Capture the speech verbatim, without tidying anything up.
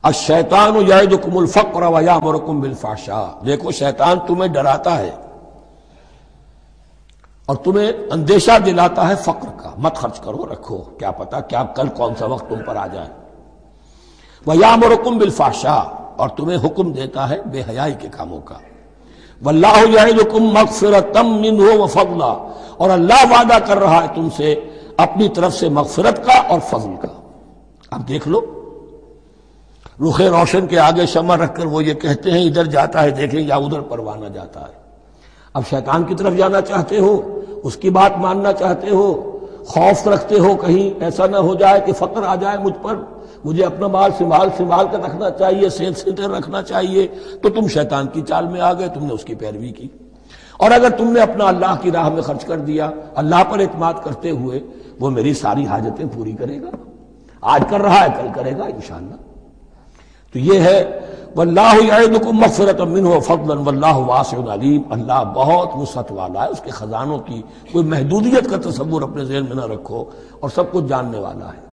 الشیطان یعدکم الفقر ویامرکم بالفحشاء، دیکھو شیطان تمہیں ڈراتا ہے اور تمہیں اندیشہ دلاتا ہے فقر کا، مت خرچ کرو، رکھو، کیا پتا کیا کل کون سا وقت تم پر آ جائے۔ وَيَأْمُرُكُمْ بِالْفَحْشَاءِ، اور تمہیں حکم دیتا ہے بے حیائی کے کاموں کا۔ وَاللَّهُ يَعِدُكُمْ مَغْفِرَةً مِّنْهُ وَفَضْلًا، اور اللہ وعدہ کر رہا ہے تم سے اپنی طرف سے مغفرت کا اور فضل کا۔ اب دیکھ لو، رخ روشن کے آگے شمع رکھ کر وہ یہ کہتے ہیں ادھر جاتا ہے دیکھیں یا ادھر پروانہ جاتا ہے۔ اب شیطان کی طرف جانا چاہتے ہو، اس کی بات ماننا چاہتے ہو، خوف رکھتے ہو کہیں ایسا نہ ہو جائے کہ فقر آ جائے مجھ پر، مجھے اپنا مال سنبھال سنبھال کر رکھنا چاہیے، صحت سے رکھنا چاہیے، تو تم شیطان کی چال میں آ گئے، تم نے اس کی پیروی کی۔ اور اگر تم نے اپنا اللہ کی راہ میں خرچ کر دیا، اللہ پر اعتماد کرتے ہوئے، وہ میری ساری حاجتیں پوری کرے گا، آج کر رہا ہے کل کرے گا انشاءاللہ۔ تو یہ ہے واللہ یعدکم مغفرۃ منہ وفضلا واللہ واسع علیم، اللہ بہت وسعت والا ہے، اس کے خزانوں کی کوئی محدودیت کا تصور اپنے ذہن میں نہ رکھو، اور سب کچھ جاننے والا ہے۔